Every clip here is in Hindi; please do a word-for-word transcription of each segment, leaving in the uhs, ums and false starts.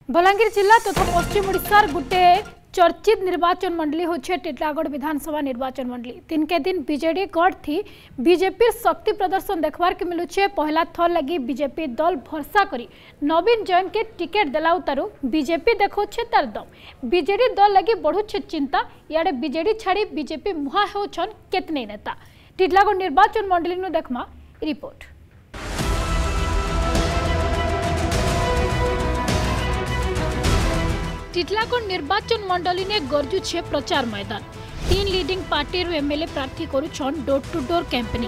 बलांगीर जिला तथा पश्चिम ओडिशार गोटे चर्चित निर्वाचन मंडली होचे टिटलागढ़ विधानसभा निर्वाचन मंडली। तीन के दिन बीजेडी गढ़ थी बीजेपी शक्ति प्रदर्शन देखबार के मिलुचे। पहला थर लगी बीजेपी दल भरसा करी नवीन जैन के टिकेट देलाउतारू बीजेपी देखोचे तार दम। बीजेडी दल लगी बढ़ुचे चिंता। इयाडे बीजेडी छाड़ी बीजेपी मुहा होछन केतने नेता। टिटलागढ़ निर्वाचन मंडली नु देखमा रिपोर्ट। टिटलागढ़ निर्वाचन मंडली ने गरजुछे प्रचार मैदान। तीन लीडिंग पार्टी एमएलए प्रार्थी करुछन door to door campaigning.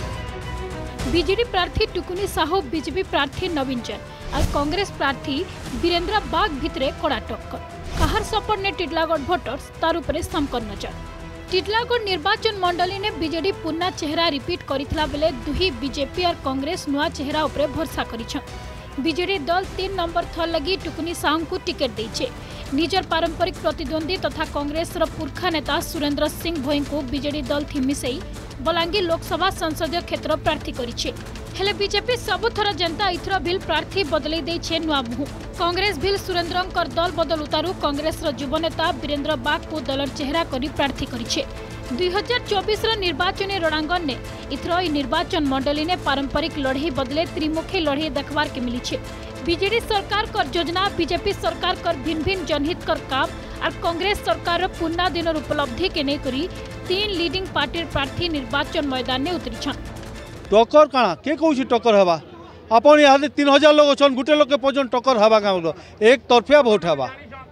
BJD प्रार्थी टुकुनी साहू, बीजेपी प्रार्थी नवीन जैन और कांग्रेस प्रार्थी वीरेंद्र बाग भितरे कड़ा टक्कर। कहार सपोर्ट ने टिटलागढ़ भोटर्स तार उपरे समकर नजर। टिटलागढ़ निर्वाचन मंडली ने बीजेडी पुना चेहरा रिपीट करितला बेले दुही बीजेपी और कांग्रेस नुआ चेहरा उपरे भरसा करिछन। बीजेडी दल तीन नंबर थर लगी टुकुनी साहू को टिकेट देइछे। निजर पारंपरिक प्रतिद्वंदी तथा कांग्रेस पुरखा नेता सुरेंद्र सिंह भोई को बीजेडी दल थी मिसई बलांगीर लोकसभा संसदीय क्षेत्र प्रार्थी करिछे। हेले बीजेपी सबुथर जनता इथर बिल प्रार्थी बदलै देइछे नुआ मुह। कांग्रेस बिल सुरेंद्रंकर दल बदल उतारू कांग्रेस युव नेता वीरेंद्र बाग को दलर चेहरा करी प्रार्थी करिछे। दुई हजार चौबीस निर्वाचन रणांगन ने इथर निर्वाचन मंडली ने पारंपरिक लड़ाई बदले त्रिमुखी लड़ाई देखबार के मिली छे। बीजेडी सरकार कर योजना, बीजेपी सरकार कर भिन्न भिन्न जनहित कर काम और कांग्रेस सरकार पुना दिन उपलब्धि के नहीं करी तीन लीडिंग पार्टी प्रार्थी निर्वाचन मैदान में उतरी छन। टक्कर काना के कहूँ टक्कर हवा अपन यहाँ तीन हजार लोग अच्छन गोटे लोग पर्यटन टक्कर हवा क्या एक तरफिया भोट हवा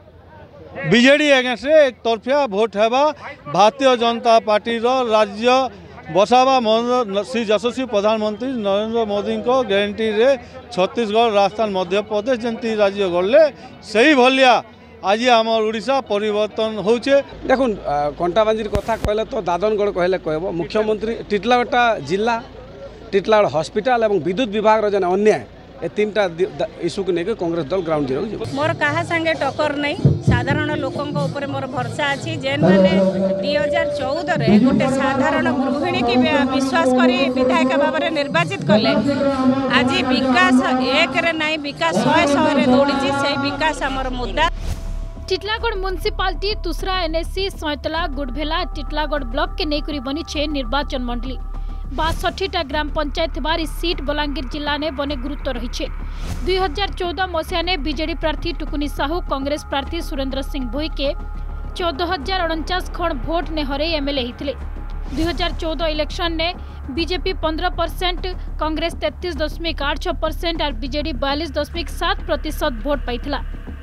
बीजेडी एगेंस्ट एक तरफिया भोट हवा। भारतीय जनता पार्टी राज्य बसावा श्री यशस्वी प्रधानमंत्री नरेंद्र मोदी को गारंटी रे छत्तीसगढ़, राजस्थान, मध्य प्रदेश जंती राज्य गले सही भलिया आज आम ओडिशा परिवर्तन होचे। देखुन कंटाबांजीर कथा कहले तो दादनगढ़ कहले कहब मुख्यमंत्री टिटलागढ़ जिला टिटलागढ़ हॉस्पिटल और विद्युत विभाग जन अन्याय ए तीनटा इश्यू को लेकर कांग्रेस दल ग्राउंड जीरो मोर कहा संगे टक्कर नहीं। साधारण लोकों ऊपर मोर भरोसा अच्छी जेन मैंने दुई हजार चौदह रे गोटे साधारण गृहिणी की विश्वास करी विधायक भाव में निर्वाचित कले। आज विकास एक रे नहीं विकास शहे शहे दौड़ी से विकास आमर मुद्दा। टिटलागढ़ म्युनिसिपालिटी तुसरा एनएससी सैतला गुडभेला टिटलागढ़ ब्लॉक के नेकुरी बनी छे निर्वाचन मंडली। बासठीटा ग्राम पंचायत बारी सीट बलांगीर जिला ने बने गुरुत्व रही है। दुई हजार चौदह मसीहा ने बीजेडी प्रार्थी टुकुनी साहू, कांग्रेस प्रार्थी सुरेंद्र सिंह भोई के चौदह हजार अड़चाश खण भोट ने हरे एमएलए होते। दुई हजार चौदह इलेक्शन ने बीजेपी पंद्रह परसेंट, कांग्रेस तैंतीस दशमिक आठ छह परसेंट और बीजेडी बयालीस दशमिक सात प्रतिशत भोट पाई।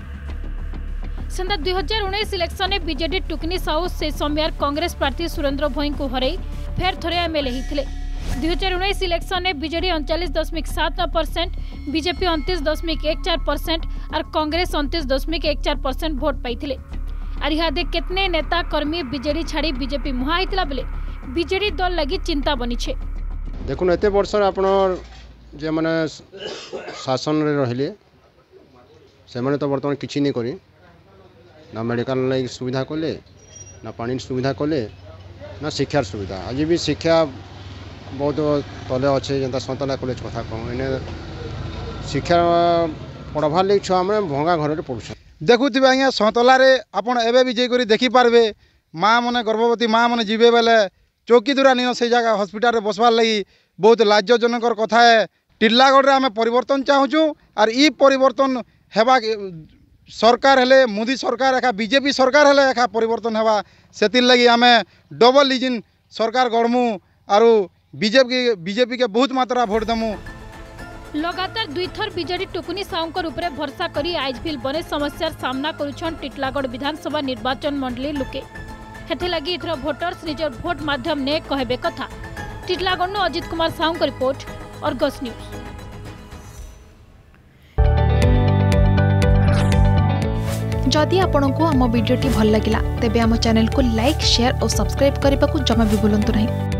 सेंदा दुई हजार उन्नीस इलेक्शन में बीजेडी टुकनी साहू से समय कांग्रेस प्रार्थी सुरेंद्र भोई को हरई फेर थोड़े एमएलए होते। दुई हजार उन्नीस इलेक्शन में बीजेडी उनचालीस दशमिक सात नौ परसेंट, बीजेपी उनतीस दशमिक एक चार परसेंट और कांग्रेस उनतीस दशमिक एक चार परसेंट भोट पाई। और इहादे केतने नेता कर्मी बीजेडी छाड़ी बीजेपी मुहा होता बेले बीजेडी दल लगी चिंता बनी छे। देखुन एते वर्ष आपण जे माने शासन रे रहिले से माने तो वर्तमान किछि नहीं करी ना मेडिकल लाइक सुविधा कले ना पानी सुविधा कले ना शिक्षार सुविधा। आज भी शिक्षा बहुत तले अच्छे जनता सतला कॉलेज कथा कहूँ इन्हें शिक्षा पढ़वार लगे छुआ मैंने भंगा घर में पढ़ुछ। देखुवे आज्ञा सतलार आपड़ एवं भी जाकर देखिपारे माँ मैंने गर्भवती माँ मैंने जीवे बेले चौकी दूरा नहीं से जगह हॉस्पिटल में बसवार लगी बहुत लाज्यजनक कथा है। टिटलागढ़ आम परिवर्तन चाहूँ और ई परिवर्तन हेबा सरकार हेले मोदी सरकार एका बीजेपी सरकार हेले एका परिवर्तन हेबा सेतिर लगी आम डबल लिजिन सरकार गढ़मु और बीजेपी बीजेपी के बहुत मात्रा भोट दमु। लगातार दुई थर बीजेडी टुकुनी साउंकर उपरे भरसा करी आइजभिल बने समस्यार सामना करुछन टिटलागढ़ विधानसभा निर्वाचन मंडली लुके। हेथे लगी इथर भोटर्स निजर भोट माध्यम ने कहबे कथा। टिटलागढ़ नु Ajit Kumar Saunkar report Argus news. जदि आपंक आम भिडी भल लगा तेब आम चैनल को लाइक, शेयर और सब्सक्राइब करने को जमा भी भूलु नहीं।